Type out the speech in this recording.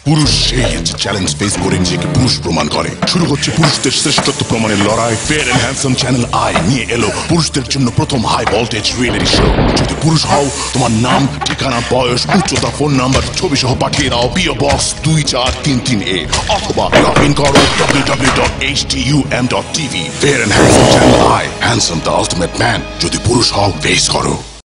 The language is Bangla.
পুরুষ সেই চ্যালেঞ্জ ফেস করে নিজেকে পুরুষ প্রমাণ করে। শুরু হচ্ছে পুরুষদের শ্রেষ্ঠত্ব প্রমাণের লড়াই। Fair and handsome channel I নিয়ে এলো পুরুষদের জন্য প্রথম হাই ভোল্টেজ রিয়েলিটি শো। যদি পুরুষ হও, তোমার নাম, ঠিকানা, বয়স, উচ্চতা, ফোন নাম্বার, ছবি সহ পাঠিয়ে দাও পিও বক্স 2433A অথবা লগ ইন করো www.hdum.tv। Fair and handsome channel I, handsome the ultimate man. যদি পুরুষ হও, ফেস করো।